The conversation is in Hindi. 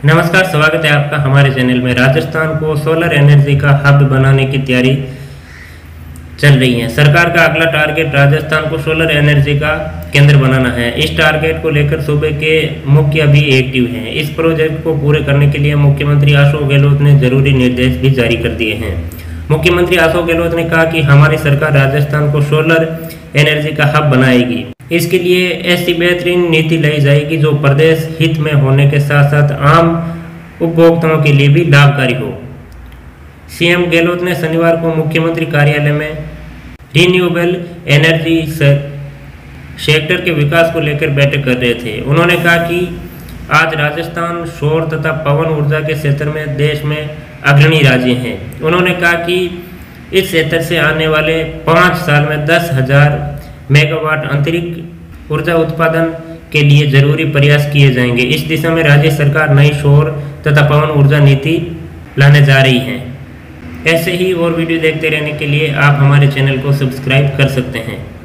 नमस्कार, स्वागत है आपका हमारे चैनल में। राजस्थान को सोलर एनर्जी का हब बनाने की तैयारी चल रही है। सरकार का अगला टारगेट राजस्थान को सोलर एनर्जी का केंद्र बनाना है। इस टारगेट को लेकर सूबे के मुखिया भी एक्टिव हैं। इस प्रोजेक्ट को पूरे करने के लिए मुख्यमंत्री अशोक गहलोत ने जरूरी निर्देश भी जारी कर दिए हैं। मुख्यमंत्री अशोक गहलोत ने कहा कि हमारी सरकार राजस्थान को सोलर एनर्जी का हब बनाएगी। इसके लिए ऐसी बेहतरीन नीति लाई जाएगी जो प्रदेश हित में होने के साथ साथ आम उपभोक्ताओं के लिए भी लाभकारी हो। सीएम गहलोत ने शनिवार को मुख्यमंत्री कार्यालय में रिन्यूएबल एनर्जी सेक्टर के विकास को लेकर बैठक कर रहे थे। उन्होंने कहा कि आज राजस्थान सौर तथा पवन ऊर्जा के क्षेत्र में देश में अग्रणी राज्य हैं। उन्होंने कहा कि इस क्षेत्र से आने वाले 5 साल में 10,000 मेगावाट अतिरिक्त ऊर्जा उत्पादन के लिए जरूरी प्रयास किए जाएंगे। इस दिशा में राज्य सरकार नई सौर तथा पवन ऊर्जा नीति लाने जा रही है। ऐसे ही और वीडियो देखते रहने के लिए आप हमारे चैनल को सब्सक्राइब कर सकते हैं।